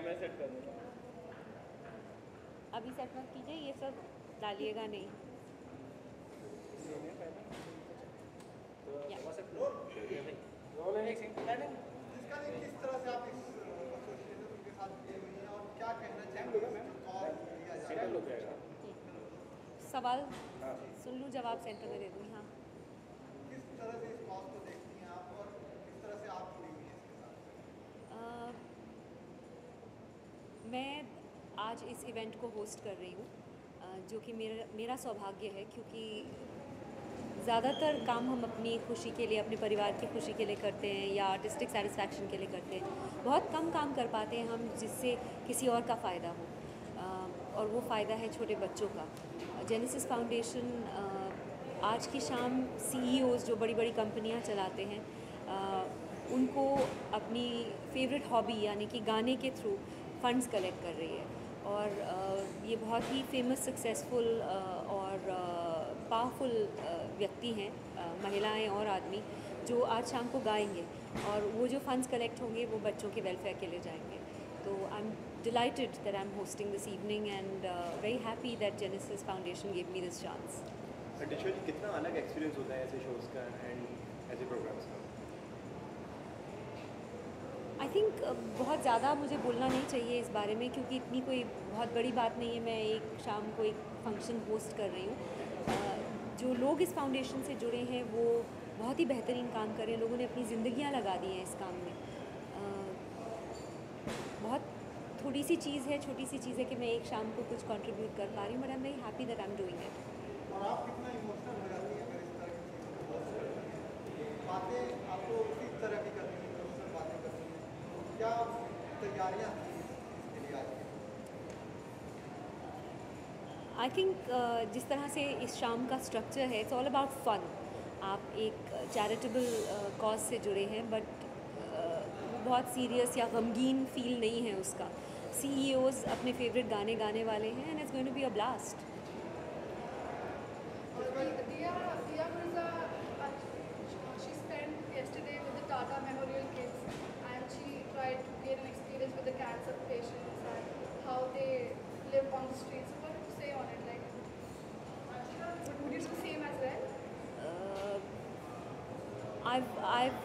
मैं सेट कर दूँगा। अभी सेट मत कीजिए, ये सब डालिएगा नहीं। किस तरह से आप इस एसोसिएशन के साथ जुड़े हुए हैं और क्या कहना चाहेंगे सवाल सुन लूँ, जवाब सेंटर में दे दूँ। हाँ, किस तरह से इस कॉज को देखती हैं आप और किस तरह से आप जुड़ी हुई हैं इसके साथ? मैं आज इस इवेंट को होस्ट कर रही हूँ, जो कि मेरा सौभाग्य है, क्योंकि ज़्यादातर काम हम अपनी खुशी के लिए, अपने परिवार की खुशी के लिए करते हैं या आर्टिस्टिक सेटिस्फैक्शन के लिए करते हैं। बहुत कम काम कर पाते हैं हम जिससे किसी और का फ़ायदा हो, और वो फ़ायदा है छोटे बच्चों का। जेनेसिस फाउंडेशन आज की शाम CEOs जो बड़ी बड़ी कंपनियां चलाते हैं, उनको अपनी फेवरेट हॉबी यानी कि गाने के थ्रू फंड्स कलेक्ट कर रही है। और ये बहुत ही फेमस, सक्सेसफुल और पावरफुल व्यक्ति हैं, महिलाएं और आदमी, जो आज शाम को गाएंगे, और वो जो फंड्स कलेक्ट होंगे वो बच्चों के वेलफेयर के लिए जाएंगे। तो I am delighted that I'm hosting this evening and very happy that Genesis Foundation gave me this chance. Tisha ji, कितना अलग एक्सपीरियंस होता है ऐसे शोज़ का एंड ऐसे प्रोग्राम्स का? आई थिंक बहुत ज़्यादा मुझे बोलना नहीं चाहिए इस बारे में, क्योंकि इतनी कोई बहुत बड़ी बात नहीं है। मैं एक शाम को एक फंक्शन होस्ट कर रही हूँ। जो लोग इस फाउंडेशन से जुड़े हैं वो बहुत ही बेहतरीन काम कर रहे हैं। लोगों ने अपनी ज़िंदगियाँ लगा दी हैं इस काम में। बहुत थोड़ी सी चीज़ है, छोटी सी चीज़ है कि मैं एक शाम को कुछ कंट्रीब्यूट कर पा रही हूँ, but I am very happy that I am doing it. और आप कितना इमोशनल हो जाती हैं अगर इस तरह की बातें आपको उसी तरह की करनी है, इमोशनल बातें करनी है, क्या तैयारियाँ थी इसके लिए आज की? आई थिंक जिस तरह से इस शाम का स्ट्रक्चर है, इट्स ऑल अबाउट फन। आप एक चैरिटेबल कॉज से जुड़े हैं, बट बहुत सीरियस या गमगीन फील नहीं है उसका। CEOs अपने फेवरेट गाने गाने वाले हैं, and it's going to be a blast. Diya Mirza, she spent yesterday with the Tata Memorial Kids, and she tried to gain an experience with the cancer patients and how they live on the streets. So what would you say on it? Like, would you do the same as well? I've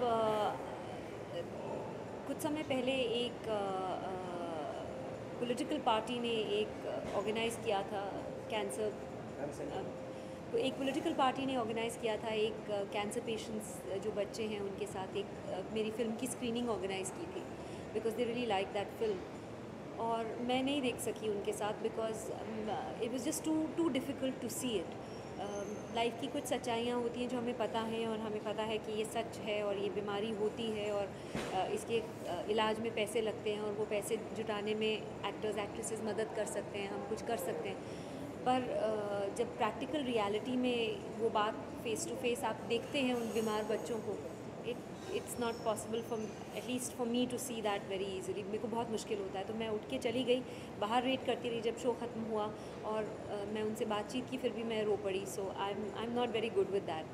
कुछ समय पहले एक political party ने एक organise किया था cancer, तो एक पॉलिटिकल पार्टी ने ऑर्गेनाइज़ किया था एक कैंसर पेशेंट्स जो बच्चे हैं उनके साथ एक मेरी फ़िल्म की स्क्रीनिंग ऑर्गेनाइज़ की थी, because they really like that film. और मैं नहीं देख सकी उनके साथ because it was just too difficult to see it. Life की कुछ सच्चाइयाँ होती हैं जो हमें पता है, और हमें पता है कि ये सच है और ये बीमारी होती है, और इसके इलाज में पैसे लगते हैं, और वो पैसे जुटाने में एक्टर्स एक्ट्रेसेस मदद कर सकते हैं, हम कुछ कर सकते हैं। पर जब प्रैक्टिकल रियलिटी में वो बात फेस टू फेस आप देखते हैं उन बीमार बच्चों को, it's not possible for at least for me to see that very easily. मेरे को बहुत मुश्किल होता है, तो मैं उठ के चली गई, बाहर वेट करती रही जब शो ख़त्म हुआ, और मैं उनसे बातचीत की, फिर भी मैं रो पड़ी। So I am not very good with that.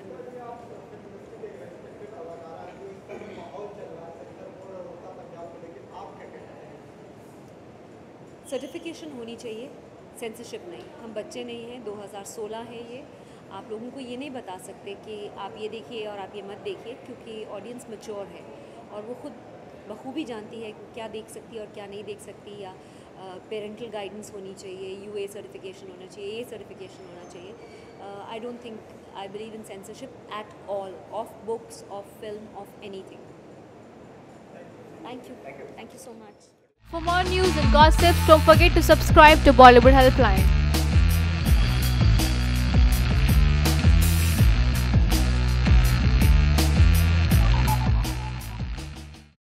Certification होनी चाहिए, सेंसरशिप नहीं। हम बच्चे नहीं हैं, 2016 है ये। आप लोगों को ये नहीं बता सकते कि आप ये देखिए और आप ये मत देखिए, क्योंकि ऑडियंस मैच्योर है और वो खुद बखूबी जानती है क्या देख सकती है और क्या नहीं देख सकती। या पेरेंटल गाइडेंस होनी चाहिए, UA सर्टिफिकेशन होना चाहिए, ये सर्टिफिकेशन होना चाहिए। I don't think I believe in censorship at all, of books, of film, of anything. Thank you so much. For more news and gossip, don't forget to subscribe to Bollywood Helpline.